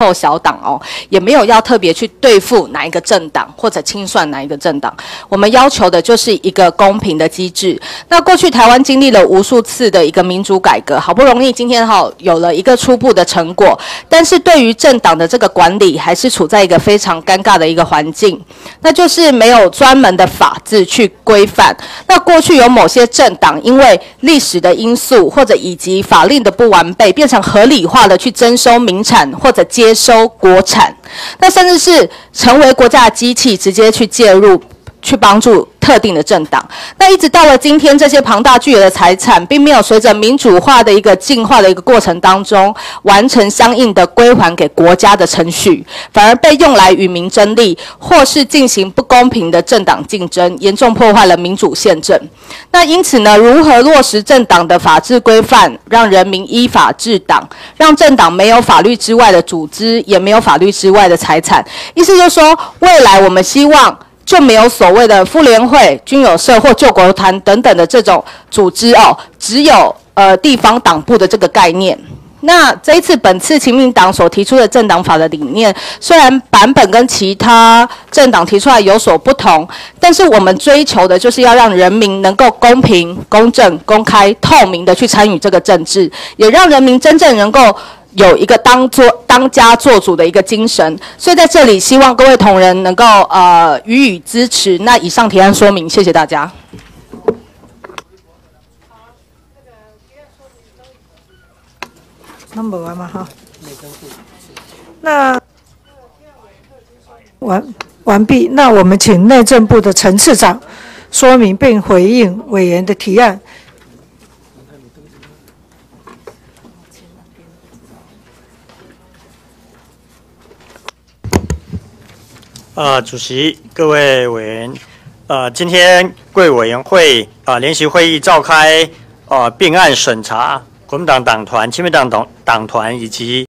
斗小党哦，也没有要特别去对付哪一个政党或者清算哪一个政党。我们要求的就是一个公平的机制。那过去台湾经历了无数次的一个民主改革，好不容易今天有了一个初步的成果，但是对于政党的这个管理还是处在一个非常尴尬的一个环境，那就是没有专门的法制去规范。那过去有某些政党因为历史的因素或者以及法令的不完备，变成合理化的去征收民产或者接收国产，那甚至是成为国家的机器，直接去介入去帮助特定的政党。那一直到了今天，这些庞大巨额的财产并没有随着民主化的一个进化的一个过程当中完成相应的归还给国家的程序，反而被用来与民争利，或是进行不公平的政党竞争，严重破坏了民主宪政。那因此呢，如何落实政党的法治规范，让人民依法治党，让政党没有法律之外的组织，也没有法律之外的财产。意思就是说，未来我们希望就没有所谓的妇联会、军友社或救国团等等的这种组织哦，只有地方党部的这个概念。那本次亲民党所提出的政党法的理念，虽然版本跟其他政党提出来有所不同，但是我们追求的就是要让人民能够公平、公正、公开、透明的去参与这个政治，也让人民真正能够有一个当家作主的一个精神。所以在这里希望各位同仁能够予以支持。那以上提案说明，谢谢大家。 那没完嘛哈？那完毕。那我们请内政部的陈次长说明并回应委员的提案。 主席、各位委员，今天贵委员会联席会议召开并案审查国民党党团、亲民党党团以及